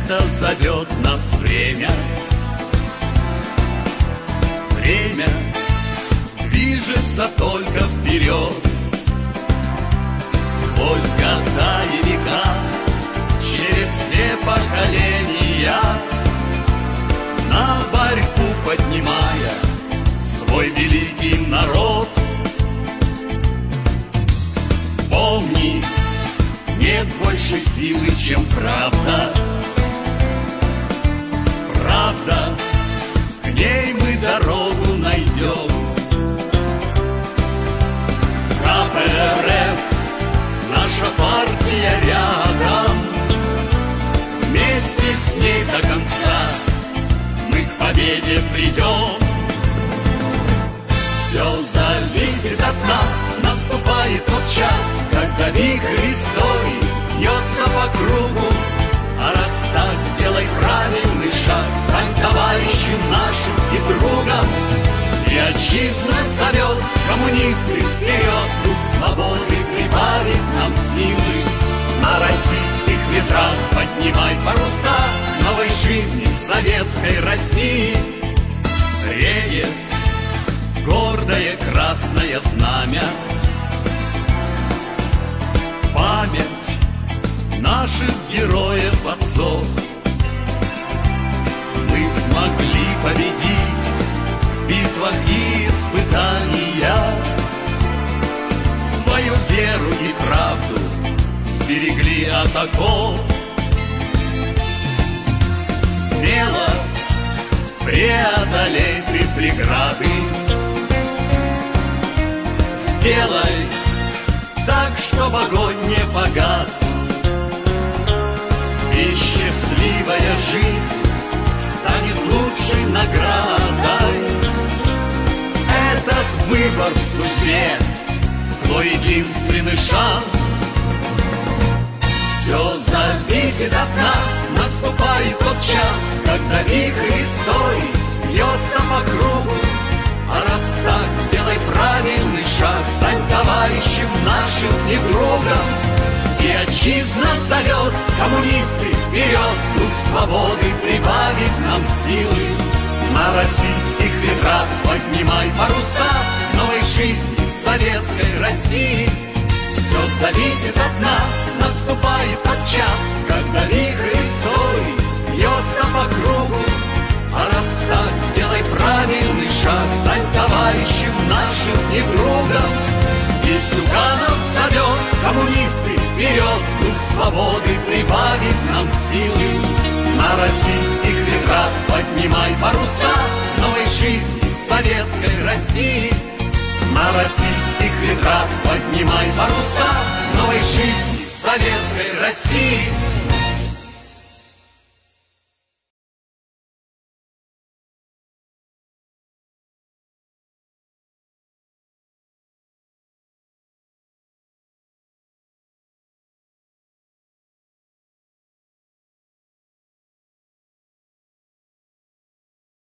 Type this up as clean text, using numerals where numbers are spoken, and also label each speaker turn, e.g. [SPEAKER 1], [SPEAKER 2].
[SPEAKER 1] это зовет нас время. Время движется только вперед. Сквозь года и века, через все поколения, на борьбу поднимая свой великий народ. Помни, нет больше силы, чем правда. Правда, к ней мы дорогу найдем. КПРФ, наша партия рядом. Вместе с ней до конца мы к победе придем. Все зависит от нас, наступает тот час, когда вихрь истории бьется по кругу. А раз так, сделай правильный шаг, стань товарищем нашим и другом. И отчизна зовет, коммунисты, вперед, дух свободы прибавит нам силы. На российских ветрах поднимай паруса к новой жизни советской России. Реет гордое красное знамя, память наших героев отцов. Мы смогли победить в битвах и испытаниях, свою веру и правду сберегли от оков. Смело преодолей ты преграды, сделай так, чтоб огонь не погас, и счастливая жизнь станет лучшей наградой. Этот выбор в судьбе твой единственный шанс. Все зависит от нас, наступает тот час, когда вихрь истории бьется по кругу. А раз так, сделай правильный шаг, стань товарищем нашим и другом. И отчизна зовет, коммунисты, вперед, дух свободы прибавит нам силы. На российских ветрах поднимай паруса новой жизни советской России. Все зависит от нас, наступает тот час, когда вихрь истории бьется по кругу. А раз так, сделай правильный шаг, стань товарищем нашим и другом. И Зюганов зовет, коммунисты, вперед, дух свободы прибавит нам силы. На российских ветрах поднимай паруса новой жизни советской России. На российских ветрах поднимай паруса новой жизни советской России.